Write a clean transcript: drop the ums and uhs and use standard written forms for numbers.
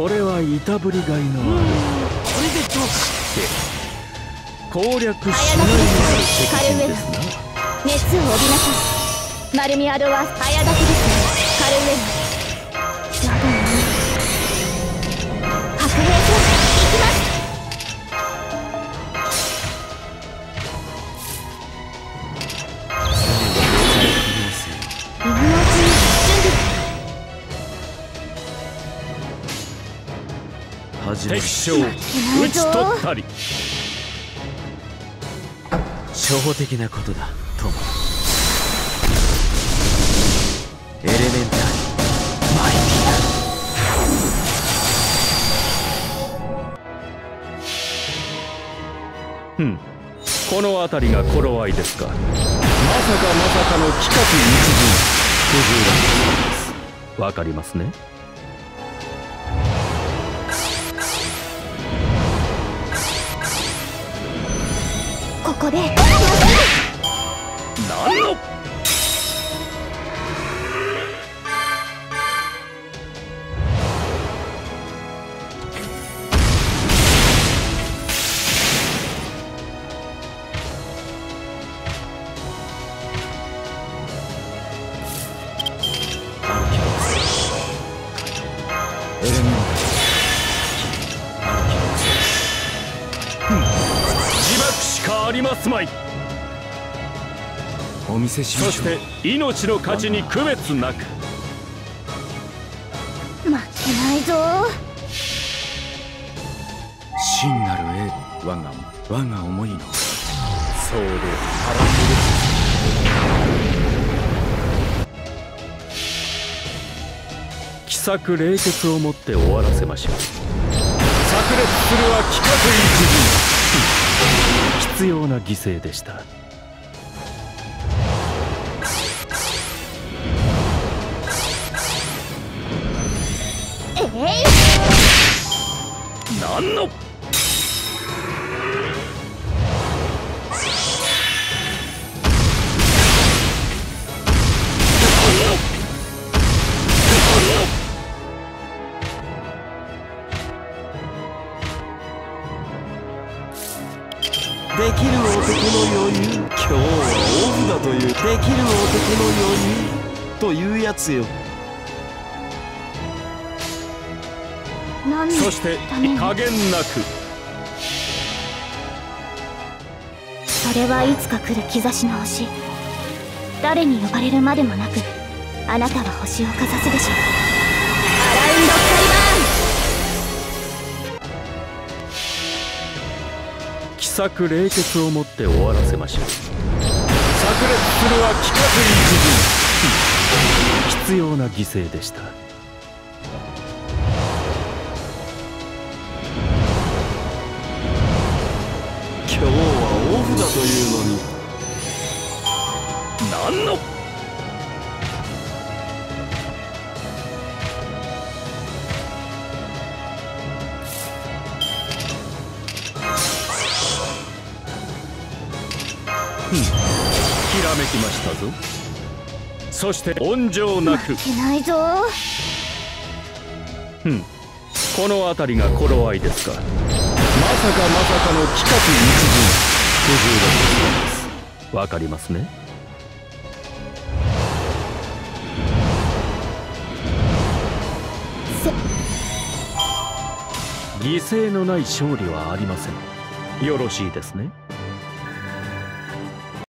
これはいたぶりがいのある。 これでどうか攻略しないのが責任ですな。 熱を帯びなさい。マルミアドは早炊きですね。カルウェルやだな。白兵将行きます。今のうちに準備。 敵将討ち取ったり。初歩的なことだ友。エレメンタリーマイティア。この辺りが頃合いですか。まさかの企画一陣不従だです。わかりますね。 ここで何のありますまい。 お見せしましょう。 そして命の価値に区別なく。 負けないぞ。 真なる英我が思いのそうで奇策冷血をもって終わらせましょう。炸裂するは規格一陣。必要な犠牲でした。何のできる男の余裕。今日はオフだという。できる男の余裕というやつよ。 そして加減なく。 それはいつか来る兆しの星。誰に呼ばれるまでもなくあなたは星をかざすでしょう。アラウンドカリバーン。 奇策冷血をもって終わらせましょう。炸裂するは規格一陣。必要な犠牲でした。 今日はオフだというのに。 何のひらめきましたぞ。そして温情なく。 負けないぞ。 この辺りが頃合いですか。まさかの企画一陣不従だと思います。わかりますね。犠牲のない勝利はありません。よろしいですね。